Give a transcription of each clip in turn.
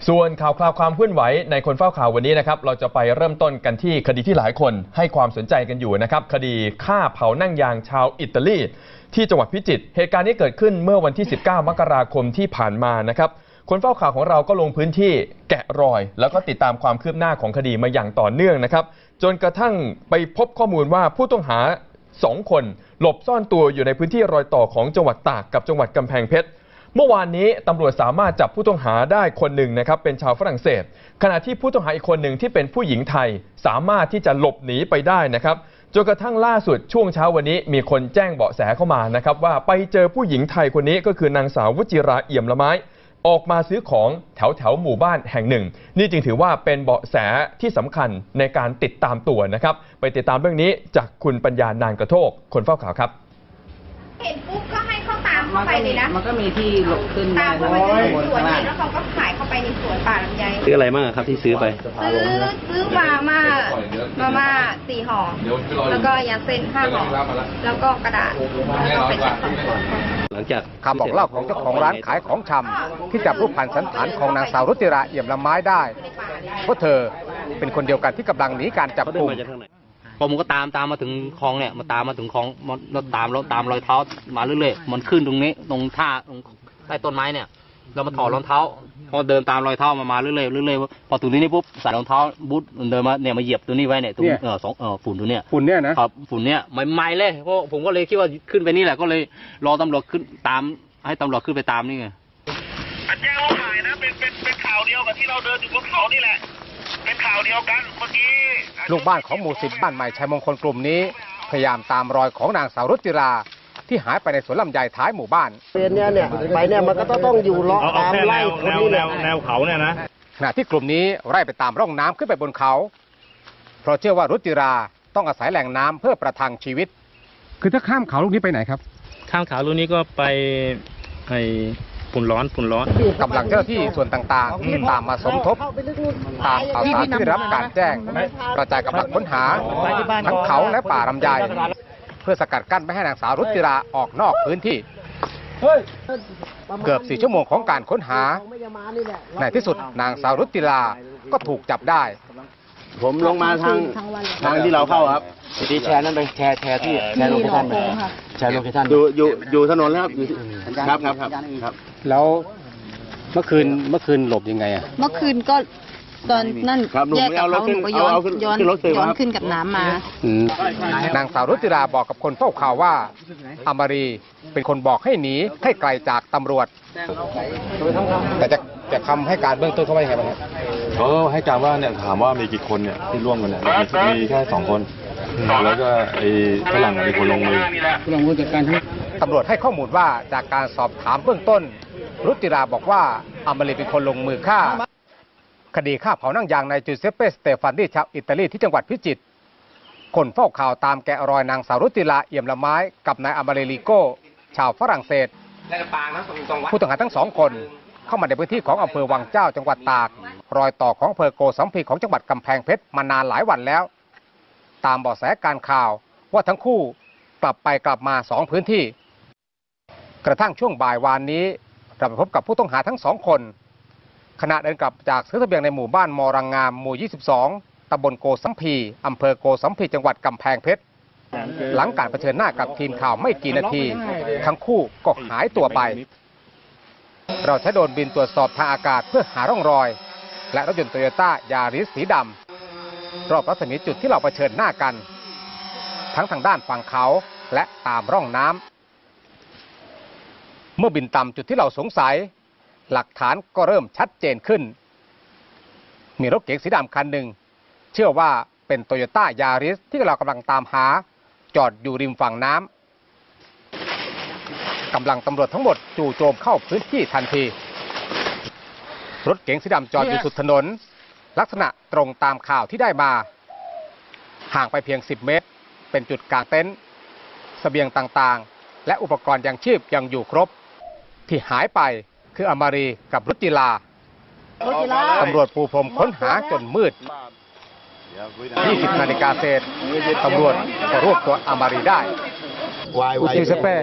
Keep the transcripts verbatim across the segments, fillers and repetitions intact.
ส่วนข่าวคราวความเคลื่อนไหวในคนเฝ้าข่าววันนี้นะครับเราจะไปเริ่มต้นกันที่คดีที่หลายคนให้ความสนใจกันอยู่นะครับคดีฆ่าเผานั่งยางชาวอิตาลีที่จังหวัดพิจิตรเหตุการณ์นี้เกิดขึ้นเมื่อวันที่สิบเก้ามกราคมที่ผ่านมานะครับคนเฝ้าข่าวของเราก็ลงพื้นที่แกะรอยแล้วก็ติดตามความคืบหน้าของคดีมาอย่างต่อเนื่องนะครับจนกระทั่งไปพบข้อมูลว่าผู้ต้องหาสองคนหลบซ่อนตัวอยู่ในพื้นที่รอยต่อของจังหวัดตากกับจังหวัดกำแพงเพชรเมื่อวานนี้ตำรวจสามารถจับผู้ต้องหาได้คนหนึ่งนะครับเป็นชาวฝรั่งเศสขณะที่ผู้ต้องหาอีกคนหนึ่งที่เป็นผู้หญิงไทยสามารถที่จะหลบหนีไปได้นะครับจนกระทั่งล่าสุดช่วงเช้าวันนี้มีคนแจ้งเบาะแสเข้ามานะครับว่าไปเจอผู้หญิงไทยคนนี้ก็คือนางสาววจิราเอี่ยมละไม้ออกมาซื้อของแถวแถวหมู่บ้านแห่งหนึ่งนี่จึงถือว่าเป็นเบาะแสที่สำคัญในการติดตามตัวนะครับไปติดตามเรื่องนี้จากคุณปัญญานานกระโทกคนเฝ้าข่าวครับเห็นปุ๊บก็ให้เขาตามเข้าไปเลยนะมันก็มีที่หลบขึ้นตามเข้าไปในสวนแล้วเขาก็ขายเข้าไปในสวนป่าลำไยซื้ออะไรบ้างครับที่ซื้อไปซื้อซื้อมาม่ามาม่าสี่ห่อแล้วก็ยาเส้นห้าห่อแล้วก็กระดาษแล้วก็เป็นสองห่อหลังจากคำบอกเล่าของเจ้าของร้านขายของชำที่จับรูปพันสันฐานของนางสาวรุจิราเอี่ยมละไม้ได้เพราะเธอเป็นคนเดียวกันที่กำลังหนีการจับกุมผมก็ตามตามมาถึงคลองเนี่ยมาตามมาถึงคลองมันตามแล้วตามรอยเท้ามาเรื่อยๆมันขึ้นตรงนี้ตรงท่าตรงใต้ต้นไม้เนี่ยเรามาถอดรองเท้าพอเดินตามรอยเท้ามามาเรื่อยๆเรื่อยๆพอถึงนี้ปุ๊บใส่รองเท้าบูทเดินมาเนี่ยมาเหยียบตัวนี้ไว้เนี่ยตรงเออสองเออฝุ่นตัวเนี้ยฝุ่นเนี่ยนะครับฝุ่นเนี่ยใหม่ๆเลยเพราะผมก็เลยคิดว่าขึ้นไปนี่แหละก็เลยรอตำรวจขึ้นตามให้ตำรวจขึ้นไปตามนี่ไงแจ้งว่าขายนะเป็นเป็นเป็นข่าวเดียวกับที่เราเดินอยู่บนเขานี่แหละเป็นข่าวเดียวกันเมื่อกี้ลูกบ้านของหมู่สิบบ้านใหม่ชัยมงคลกลุ่มนี้พยายามตามรอยของนางสาวรุจิราที่หายไปในสวนลำไยท้ายหมู่บ้านเรียนเนี่ยเนี่ยไปเนี่ยมันก็ต้องอยู่เลาะตามไล่คนนี้แนวแนวเขาเนี่ยนะขณะที่กลุ่มนี้ไล่ไปตามร่องน้ำขึ้นไปบนเขาเพราะเชื่อว่ารุจิราต้องอาศัยแหล่งน้ำเพื่อประทังชีวิตคือถ้าข้ามเขาลูกนี้ไปไหนครับข้ามเขาลูกนี้ก็ไปไอ้ฝุ่นร้อนฝุ่นร้อนกำลังเจ้าหน้าที่ส่วนต่างๆที่ตามมาสมทบตามข่าวสารที่ได้รับการแจ้งกระจายกำลังค้นหาทั้งเขาและป่าลำไยเพื่อสกัดกั้นไม่ให้นางสาวรุจิราออกนอกพื้นที่เกือบสี่ชั่วโมงของการค้นหาในที่สุดนางสาวรุจิราก็ถูกจับได้ผมลงมาทางทางที่เราเข้าครับที่แชร์นั่นไปแชร์แชร์ที่แชร์โลเคชั่นแชร์โลเคชั่นอยู่อยู่อยู่ถนนแล้วครับครับครับครับแล้วเมื่อคืนเมื่อคืนหลบยังไงอ่ะเมื่อคืนก็ตอนนั่นแยกกับเขาหนูก็ย้อนย้อนย้อนขึ้นกับน้ำมานางสาวรุจิราบอกกับคนเฝ้าข่าวว่าอมรีเป็นคนบอกให้หนีให้ไกลจากตำรวจแต่จะจะคำให้การเบื้องต้นเขาว่ายังไงบ้างเขาให้การว่าเนี่ยถามว่ามีกี่คนเนี่ยที่ร่วมกันเนี่ยมีแค่สองคนแล้วก็ไอ้ฝรั่งเป็นคนลงมือลงมือจัดการทั้งตำรวจให้ข้อมูลว่าจากการสอบถามเบื้องต้นรุจิราบอกว่าอมรีเป็นคนลงมือฆ่าคดีฆ่าเผานั่งยางนายจูเซปเป้สเตฟานีชาวอิตาลีที่จังหวัดพิจิตรคนเฝ้าข่าวตามแกะรอยนางสาวรุจิราเอี่ยมละไม้กับนายอมรีลิโก้ชาวฝรั่งเศสผู้ต้องหาทั้งสองคนเข้ามาในพื้นที่ของอำเภอวังเจ้าจังหวัดตากรอยต่อของอำเภอโกสัมพีของจังหวัดกำแพงเพชรมานานหลายวันแล้วตามเบาะแสการข่าวว่าทั้งคู่กลับไปกลับมาสองพื้นที่กระทั่งช่วงบ่ายวานนี้เราไปพบกับผู้ต้องหาทั้งสองคนขณะเดินกลับจากซื้อเสบียงในหมู่บ้านมอรังงามหมู่ยี่สิบสองตำบลโกสัมพีอำเภอโกสัมพีจังหวัดกำแพงเพชรหลังการเผชิญหน้ากับทีมข่าวไม่กี่นาทีทั้งคู่ก็หายตัวไปเราใช้โดรนบินตรวจสอบทางอากาศเพื่อหาร่องรอยและรถยนต์โตโยต้ายาริสสีดำรอบรัศมีจุดที่เราเผชิญหน้ากันทั้งทางด้านฝั่งเขาและตามร่องน้ำเมื่อบินต่ำจุดที่เราสงสัยหลักฐานก็เริ่มชัดเจนขึ้นมีรถเก๋งสีดำคันหนึ่งเชื่อว่าเป็นโตโยต้ายาริสที่เรากำลังตามหาจอดอยู่ริมฝั่งน้ำกำลังตำรวจทั้งหมดจู่โจมเข้าพื้นที่ทันทีรถเก๋งสีดำจอดอยู่สุดถนนลักษณะตรงตามข่าวที่ได้มาห่างไปเพียงสิบเมตรเป็นจุดกางเต็นท์เสบียงต่างๆและอุปกรณ์ยังชีพยังอยู่ครบที่หายไปคืออมรีกับรุจิราตำรวจปูพรมค้นหาจนมืดยี่สิบนาฬิกาเศษตำรวจก็รวบตัวอมรีได้คุยเซเป้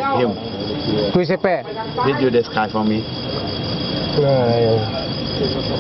คุยเซเป้ Did you describe for me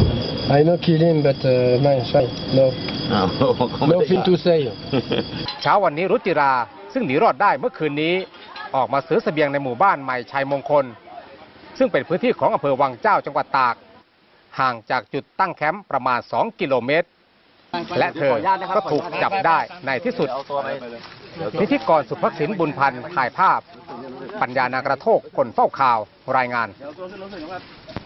I know kill him, but uh, my shy. No. Nothing to say. เช้าวันนี้รุจิราซึ่งหนีรอดได้เมื่อคืนนี้ออกมาซื้อเสบียงในหมู่บ้านใหม่ชัยมงคลซึ่งเป็นพื้นที่ของอำเภอวังเจ้าจังหวัดตากห่างจากจุดตั้งแคมป์ประมาณสองกิโลเมตรและเธอก็ถูกจับได้ในที่สุดพิธีกรสุภศิลป์บุญพันธ์ถ่ายภาพปัญญานากระโทกคนเฝ้าข่าวรายงาน